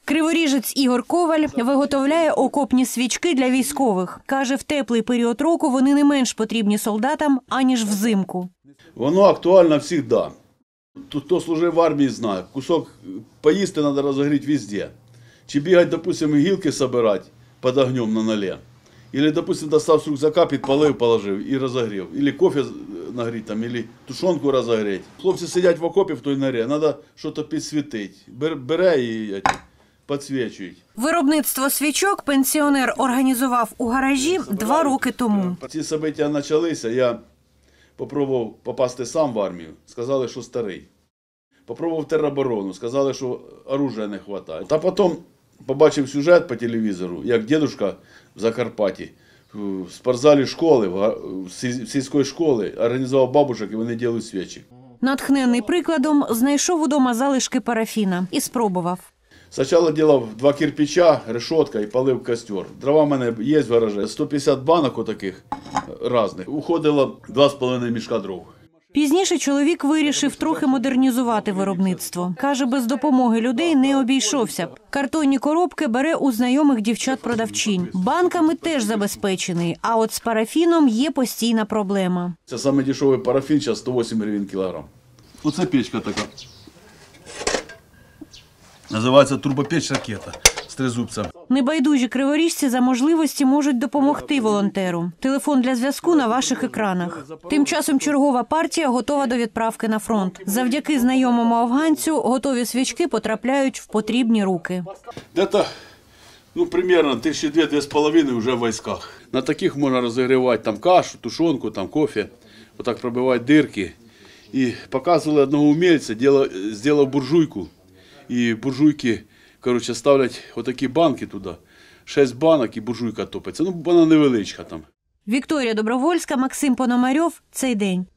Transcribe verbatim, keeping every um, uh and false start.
Криворіжець Ігор Коваль виготовляє окопні свічки для військових. Каже, в теплий період року вони не менш потрібні солдатам, аніж взимку. Воно актуально завжди. Хто служив в армії, знає, кусок поїсти треба розігріти везде. Чи бігати, допустимо, гілки збирати під огнем на нолі. Или, допустим, достав з рюкзака, підпалив, положив і розогрів. Или кофе нагріти, або тушонку розогріти. Хлопці сидять в окопі в той норі, треба щось підсвітити. Бере і підсвічують. Виробництво свічок пенсіонер організував у гаражі два роки тому. Ці события почалися, я спробував попасти сам в армію, сказали, що старий. Попробував тероборону, сказали, що оружия не вистачає. Та потім побачив сюжет по телевізору, як дідусь в Закарпатті в спортзалі школи, в сільської школи організував бабушок і вони роблять свічі. Натхнений прикладом, знайшов удома залишки парафіна і спробував. Спочатку робив два кирпича, решетка і палив костер. Дрова в мене є в гаражі, сто п'ятдесят банок отаких різних. Уходило два з половиною мішка дров. Пізніше чоловік вирішив трохи модернізувати виробництво. Каже, без допомоги людей не обійшовся б. Картонні коробки бере у знайомих дівчат-продавчинь. Банками теж забезпечений, а от з парафіном є постійна проблема. Це саме дешевий парафін, зараз сто вісім гривень кілограм. Оце печка така. Називається турбопеч «Ракета» з тризубцем. Небайдужі криворіжці за можливості можуть допомогти волонтеру. Телефон для зв'язку на ваших екранах. Тим часом чергова партія готова до відправки на фронт. Завдяки знайомому афганцю готові свічки потрапляють в потрібні руки. Десь, ну, примерно тисячі дві-дві з половиною вже в військах. На таких можна розігрівати там кашу, тушонку, там кофе, отак пробивати дирки. І показували одного умільця, зробив буржуйку. І буржуйки, коротше, ставлять отакі банки туди, шість банок і буржуйка топиться. Ну, вона невеличка там. Вікторія Добровольська, Максим Пономарьов. Цей день.